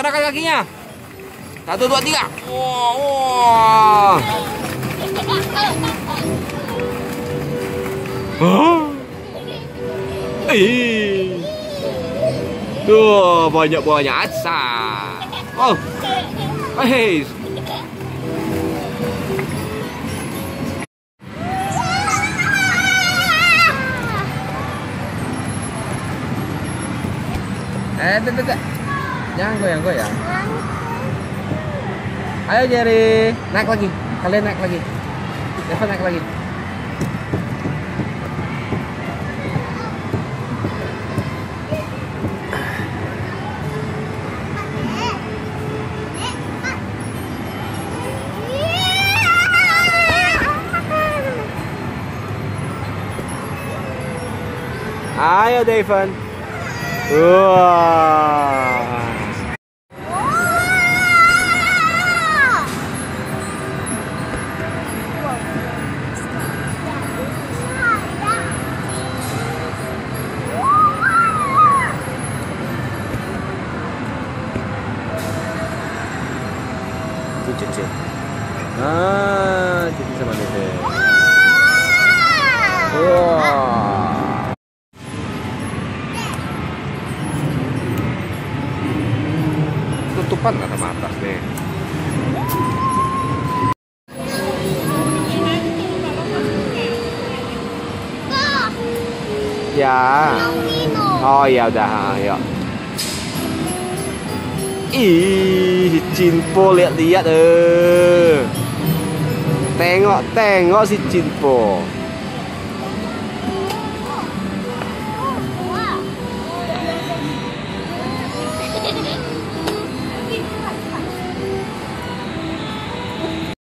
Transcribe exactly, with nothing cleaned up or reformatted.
mana kakinya? Satu, dua, tiga. Wah, wah. Hah? Ih. Duh, banyak banyak asa. Oh. Hey. Eh, tidak, jangan goyang-goyang. Ayo Jerry, naik lagi. Kalian naik lagi. Deva naik lagi. Ayo Devon. Wah. Cuci. Ah, cuci sama Dede. Wah. Tutupan nggak sama atas nih. Ya. Oh ya udah, ayo. Ih, Cinpo lihat-lihat eh. Tengok, tengok si Cinpo.